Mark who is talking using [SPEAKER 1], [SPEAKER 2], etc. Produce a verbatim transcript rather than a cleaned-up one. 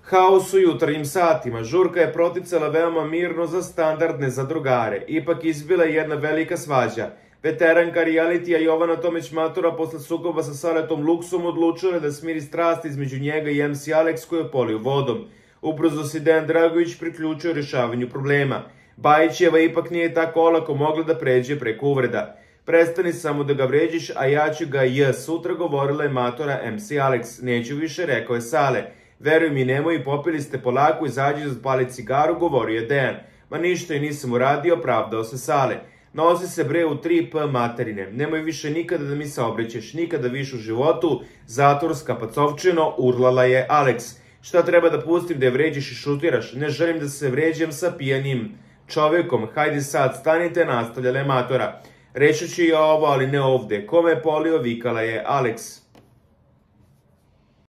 [SPEAKER 1] Haos u jutarnjim satima. Žurka je proticala veoma mirno za standardne zadrugare. Ipak izbila je jedna velika svađa. Veteranka realitija Jovana Tomić Matura posle sukoba sa Saletom Luksom odlučila je da smiri strast između njega i em ce Alex koju je polio vodom. Ubrzo se Dejan Dragović priključio rešavanju problema. Bajićeva ipak nije tako olako mogla da pređe preko uvreda. Prestani samo da ga vređiš, a ja ću ga j sutra, govorila je Matora em ce Alex. Neću više, rekao je Sale. Veruj mi, nemoj, popili ste polako, izađi da zapali cigaru, govorio je Dejan. Ma ništa i nisam uradio, pravdao se Sale. Nosi se bre u tri p materine. Nemoj više nikada da mi saobraćaš, nikada više u životu, zatvorska pacovčino, urlala je Alex. Šta treba da pustim da je vređiš i šutiraš? Ne želim da se vređam sa pijanim čovekom. Hajde sad, stanite, nastavljala je Matora. Rešit ću i ovo, ali ne ovde. Kome je polio, vikala je Alex.